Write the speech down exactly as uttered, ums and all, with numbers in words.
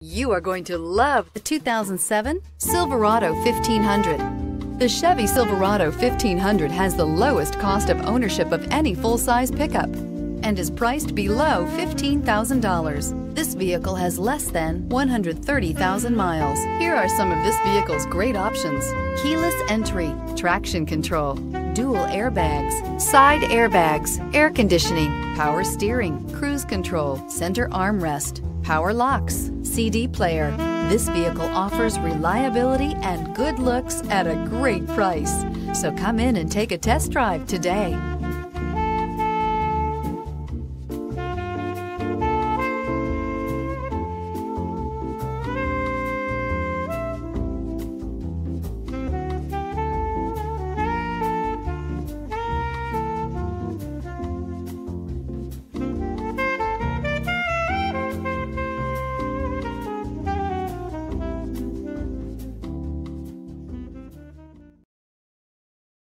You are going to love the two thousand seven Silverado fifteen hundred. The Chevy Silverado fifteen hundred has the lowest cost of ownership of any full-size pickup and is priced below fifteen thousand dollars. This vehicle has less than one hundred thirty thousand miles. Here are some of this vehicle's great options: keyless entry, traction control, dual airbags, side airbags, air conditioning, power steering, cruise control, center armrest, power locks, C D player. This vehicle offers reliability and good looks at a great price. So come in and take a test drive today.